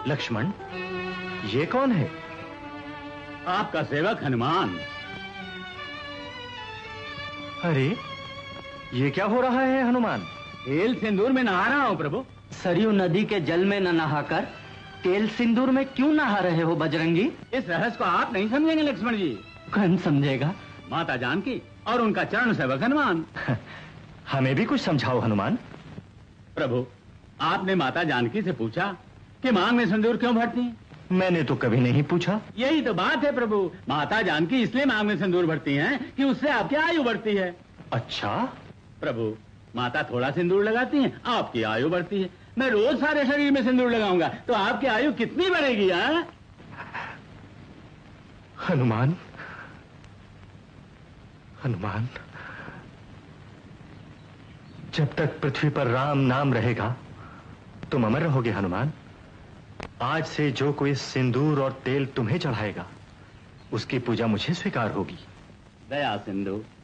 लक्ष्मण, ये कौन है? आपका सेवक हनुमान। अरे, ये क्या हो रहा है हनुमान? तेल सिंदूर में नहा रहा हूं प्रभु। सरयू नदी के जल में न नहाकर तेल सिंदूर में क्यों नहा रहे हो बजरंगी? इस रहस्य को आप नहीं समझेंगे लक्ष्मण जी। कौन समझेगा? माता जानकी और उनका चरण सेवक हनुमान। हमें भी कुछ समझाओ हनुमान। प्रभु, आपने माता जानकी से पूछा कि मांग में सिंदूर क्यों भरती हैं? मैंने तो कभी नहीं पूछा। यही तो बात है प्रभु, माता जानकी इसलिए मांग में सिंदूर भरती हैं कि उससे आपकी आयु बढ़ती है। अच्छा प्रभु, माता थोड़ा सिंदूर लगाती हैं, आपकी आयु बढ़ती है। मैं रोज सारे शरीर में सिंदूर लगाऊंगा तो आपकी आयु कितनी बढ़ेगी? हनुमान, हनुमान, जब तक पृथ्वी पर राम नाम रहेगा तुम अमर रहोगे हनुमान। आज से जो कोई सिंदूर और तेल तुम्हें चढ़ाएगा उसकी पूजा मुझे स्वीकार होगी। दया सिंधु।